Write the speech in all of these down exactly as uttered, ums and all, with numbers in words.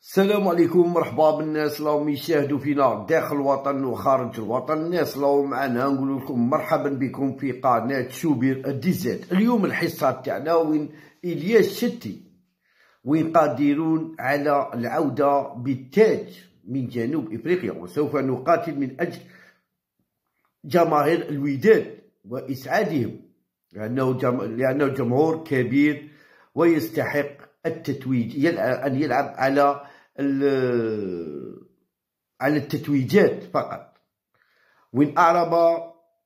السلام عليكم، مرحبا بالناس اللي راهم يشاهدوا فينا داخل الوطن وخارج الوطن. الناس اللي راهم معنا نقول لكم مرحبا بكم في قناه شوبير الديزات. اليوم الحصه تاعنا وين الياس شتي وين قادرون على العوده بالتاج من جنوب افريقيا، وسوف نقاتل من اجل جماهير الوداد واسعادهم لانه جم... لانه جمهور كبير ويستحق التتويج، أن يلعب على على التتويجات فقط. وين أعرب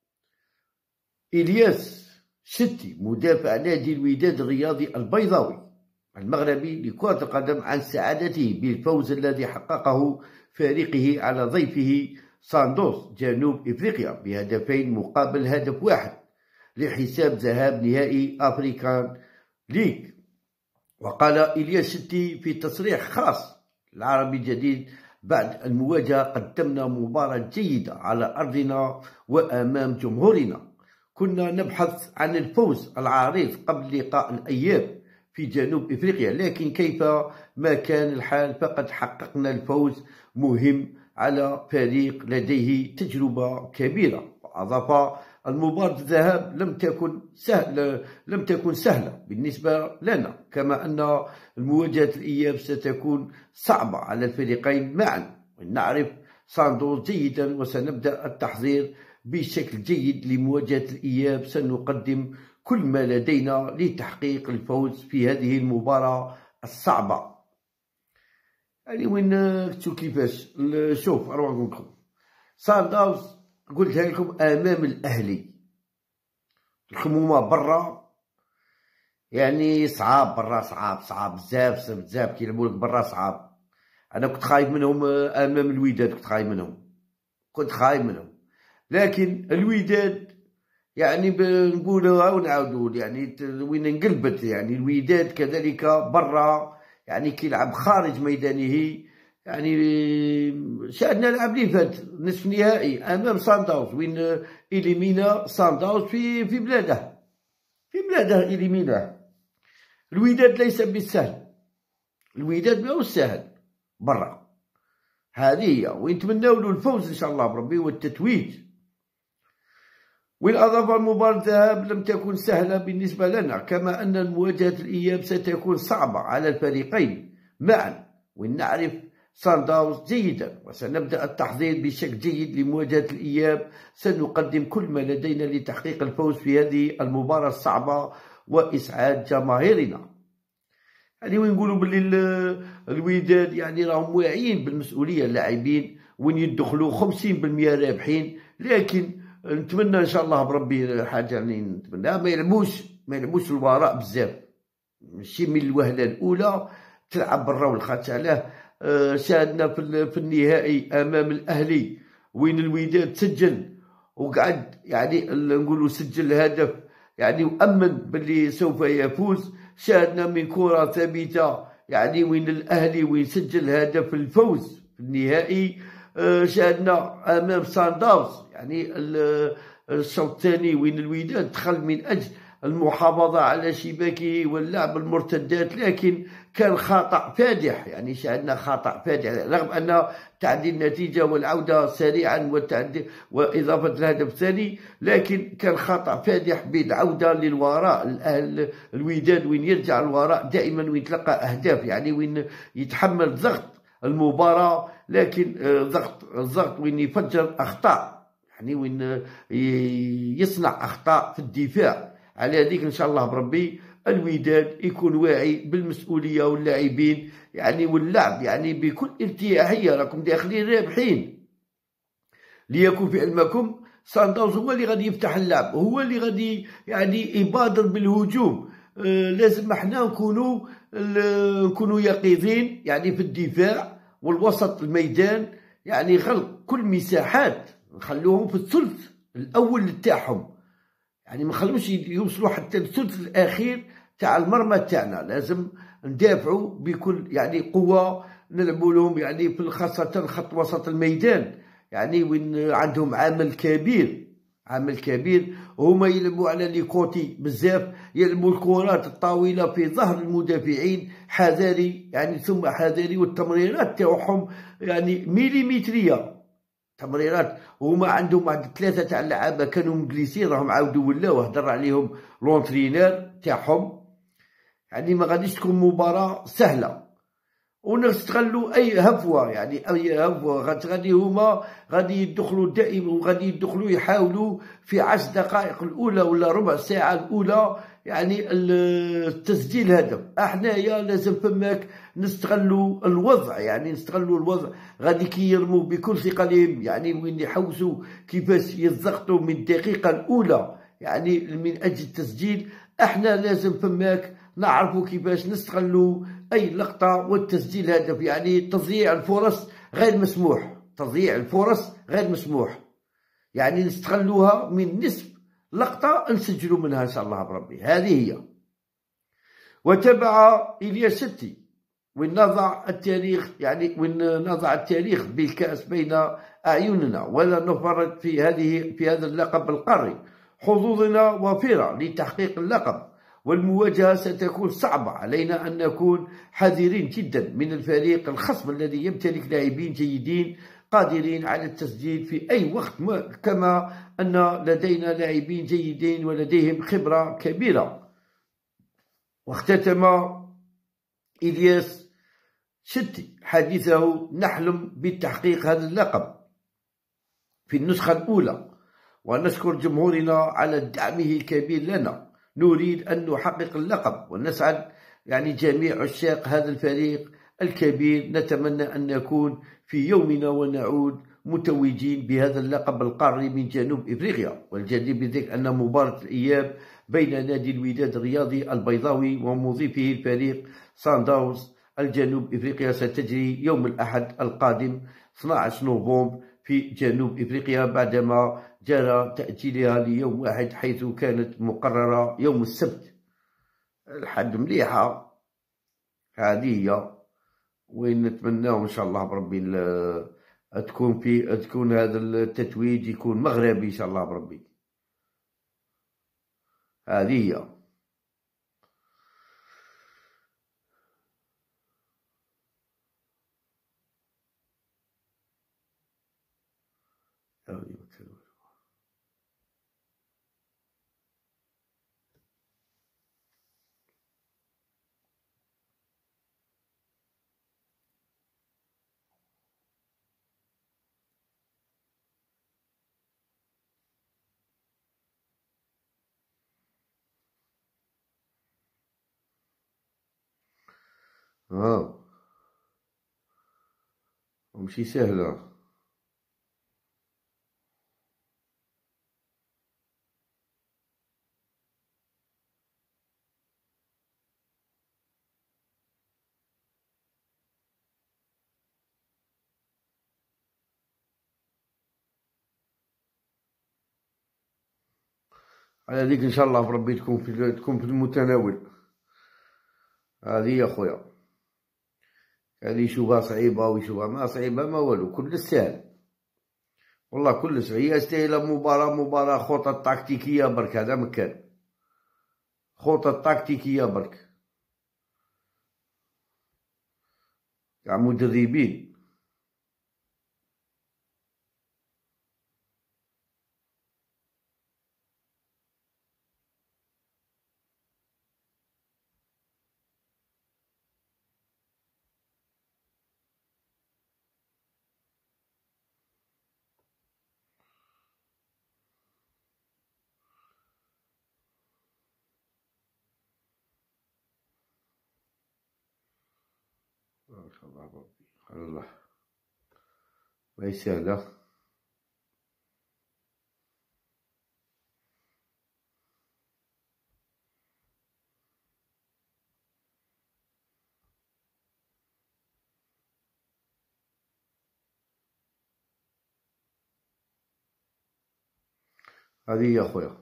إلياس شتي مدافع نادي الوداد الرياضي البيضاوي المغربي لكرة القدم عن سعادته بالفوز الذي حققه فريقه على ضيفه ساندوز جنوب إفريقيا بهدفين مقابل هدف واحد لحساب ذهاب نهائي أفريكان ليج. وقال إلياس شتي في تصريح خاص العربي الجديد: بعد المواجهة قدمنا مباراة جيدة على أرضنا وأمام جمهورنا. كنا نبحث عن الفوز العريض قبل لقاء الأياب في جنوب إفريقيا، لكن كيف ما كان الحال فقد حققنا الفوز مهم على فريق لديه تجربة كبيرة. وأضاف: المباراة الذهاب لم تكن سهلة لم تكن سهلة بالنسبة لنا، كما أن المواجهة الإياب ستكون صعبة على الفريقين معا. ونعرف ساندوز جيدا وسنبدأ التحضير بشكل جيد لمواجهة الإياب. سنقدم كل ما لدينا لتحقيق الفوز في هذه المباراة الصعبة. يعني وين كنتو كيفاش شوف أروح نقول لكم ساندوز قلتها لكم امام الاهلي. الخمومه برا يعني صعاب، برا صعاب صعاب بزاف بزاف كيلعبوا لك برا صعاب. انا كنت خايف منهم امام الوداد، كنت خايف منهم كنت خايف منهم لكن الوداد يعني بنقولها ونعاودوا يعني وين انقلبت. يعني الوداد كذلك برا يعني كيلعب خارج ميدانه. يعني شاهدنا العام اللي فات نصف نهائي امام سانداوز وين إليمينا سانداوز في في بلاده في بلاده إليميناه. الوداد ليس بالسهل، الوداد ماهوش سهل برا. هذه هي وين نتمناو له الفوز ان شاء الله بربي والتتويج. وين أضاف: المباراة الذهاب لم تكن سهلة بالنسبة لنا، كما أن مواجهة الإياب ستكون صعبة على الفريقين معا. وين نعرف سانداوز جيدا وسنبدأ التحضير بشكل جيد لمواجهة الإياب. سنقدم كل ما لدينا لتحقيق الفوز في هذه المباراة الصعبة وإسعاد جماهيرنا. يعني وين نقولوا باللي الوداد يعني راهم واعيين بالمسؤولية، اللاعبين وين يدخلوا خمسين بالمئة رابحين، لكن نتمنى ان شاء الله بربي حاجه يعني نتمنى ما يلعبوش ما يلعبوش الوراء بزاف، ماشي من الوهله الاولى تلعب برا والخات علاه. آه شاهدنا في, في النهائي امام الاهلي وين الوداد سجل وقعد يعني نقولوا سجل هدف يعني وامن باللي سوف يفوز. شاهدنا من كره ثابته يعني وين الاهلي وين سجل هدف الفوز في النهائي. آه شاهدنا امام سانداوز يعني الشوط الثاني وين الوداد دخل من اجل المحافظه على شباكه واللعب المرتدات، لكن كان خطا فادح. يعني شاهدنا خطا فادح رغم ان تعديل النتيجه والعوده سريعا والتعديل واضافه الهدف الثاني، لكن كان خطا فادح بالعوده للوراء. الاهل الوداد وين يرجع للوراء دائما وين تلقى اهداف، يعني وين يتحمل ضغط المباراه، لكن ضغط الضغط وين يفجر اخطاء، يعني وين يصنع اخطاء في الدفاع. على هذيك ان شاء الله بربي الوداد يكون واعي بالمسؤوليه واللاعبين يعني واللعب يعني بكل ارتياحيه. راكم داخلين رابحين. ليكن في علمكم سانداوز هو اللي غادي يفتح اللعب، هو اللي غادي يعني يبادر بالهجوم. آه لازم احنا نكونوا نكونوا يقظين يعني في الدفاع والوسط الميدان، يعني خلق كل مساحات نخلوهم في الثلث الاول تاعهم، يعني ما نخلوش يوصلوا حتى الثلث الاخير تاع المرمى تاعنا. لازم ندافعوا بكل يعني قوه، نلعبوا لهم يعني في خاصه خط وسط الميدان يعني وين عندهم عامل كبير عامل كبير هما يلعبوا على لي كوتي بزاف، يلعبوا الكرات الطويلة في ظهر المدافعين حذاري يعني ثم حذاري، والتمريرات تاعهم يعني ميليمترية. تمريرات هما عندهم واحد ثلاثة تاع اللعابة كانوا مجلسين راهم عاودوا ولاو، هدر عليهم لونترينور تاعهم. يعني ما غاديش تكون مباراة سهلة، ونستغلوا اي هفوه، يعني اي هفوه غادي هما غادي يدخلوا دائما، وغادي يدخلوا يحاولوا في عشر دقائق الاولى ولا ربع ساعه الاولى يعني التسجيل هدف. احنايا لازم فماك نستغلوا الوضع، يعني نستغلوا الوضع. غادي كي يرموا بكل ثقلهم، يعني وين يحوسوا كيفاش يضغطوا من الدقيقه الاولى يعني من اجل التسجيل. احنا لازم فماك نعرفوا كيفاش نستغلوا اي لقطه والتسجيل هدف. يعني تضييع الفرص غير مسموح، تضييع الفرص غير مسموح، يعني نستغلوها من نصف لقطه نسجلوا منها ان شاء الله بربي. هذه هي. وتبع إلياس ستي وين نضع التاريخ، يعني وين نضع التاريخ بالكأس بين أعيننا، ولا نفرط في هذه في هذا اللقب القاري. حظوظنا وافرة لتحقيق اللقب، والمواجهة ستكون صعبة. علينا أن نكون حذرين جدا من الفريق الخصم الذي يمتلك لاعبين جيدين قادرين على التسجيل في أي وقت، كما أن لدينا لاعبين جيدين ولديهم خبرة كبيرة. واختتم إلياس ستي حديثه: نحلم بتحقيق هذا اللقب في النسخة الأولى، ونشكر جمهورنا على دعمه الكبير لنا. نريد أن نحقق اللقب ونسعد يعني جميع عشاق هذا الفريق الكبير. نتمنى أن نكون في يومنا ونعود متوجين بهذا اللقب القاري من جنوب إفريقيا. والجدير بذلك أن مباراة الإياب بين نادي الوداد الرياضي البيضاوي ومضيفه الفريق صن داونز الجنوب إفريقيا ستجري يوم الأحد القادم اثني عشر نوفمبر في جنوب إفريقيا، بعدما جرى تأجيلها ليوم واحد حيث كانت مقررة يوم السبت. الحد مليحة هذه هي، وين نتمناو إن شاء الله بربي تكون في تكون هذا التتويج يكون مغربي إن شاء الله بربي. هذه هي. اه ماشي سهلة. على ذيك إن شاء الله بربي تكون في تكون في المتناول. هذه يا خويا، هذه يشوفها صعيبة ويشوفها ما صعيبة ما والو، كل سهل والله كلش. هي استاهلة مباراة مباراة خطط تكتيكية برك، هذا مكان خطط تكتيكية برك تاع مدربين. ما شاء الله ربي على الله، ما هي سهلة. هذه يا خويا.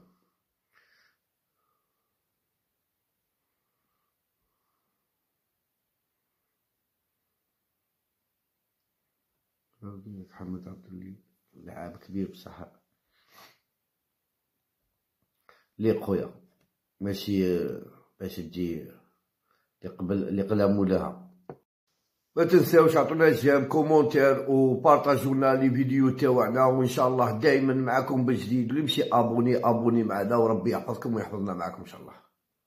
محمد عبد اللي لاعب كبير بصح. ليق خويا، ماشي باش تجي لقبل لقلام ولاها. ما تنساوش عطونا جيم كومونتير وبارطاجونا لي فيديو تاوعنا، وان شاء الله دائما معكم بجديد. واللي مشي ابوني ابوني معنا، وربي يحفظكم ويحفظنا معكم ان شاء الله.